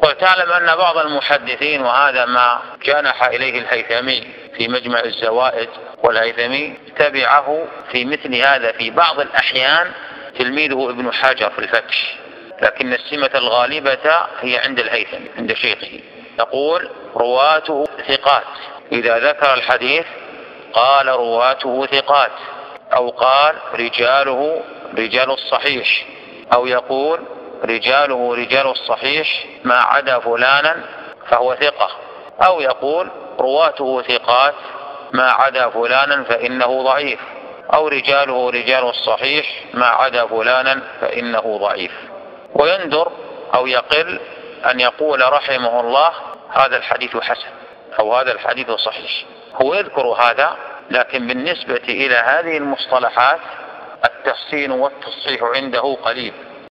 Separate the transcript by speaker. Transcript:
Speaker 1: وتعلم أن بعض المحدثين، وهذا ما جنح إليه الهيثمي في مجمع الزوائد، والهيثمي تبعه في مثل هذا في بعض الأحيان تلميذه ابن حجر في الفتح، لكن السمة الغالبة هي عند الهيثمي عند شيخه. يقول رواته ثقات، إذا ذكر الحديث قال رواته ثقات، أو قال رجاله رجال الصحيح، أو يقول رجاله رجال الصحيح ما عدا فلانا فهو ثقة، أو يقول رواته ثقات ما عدا فلانا فإنه ضعيف، أو رجاله رجال الصحيح ما عدا فلانا فإنه ضعيف. ويندر أو يقل أن يقول رحمه الله هذا الحديث حسن أو هذا الحديث صحيح، هو يذكر هذا، لكن بالنسبة إلى هذه المصطلحات التحسين والتصحيح عنده قليل.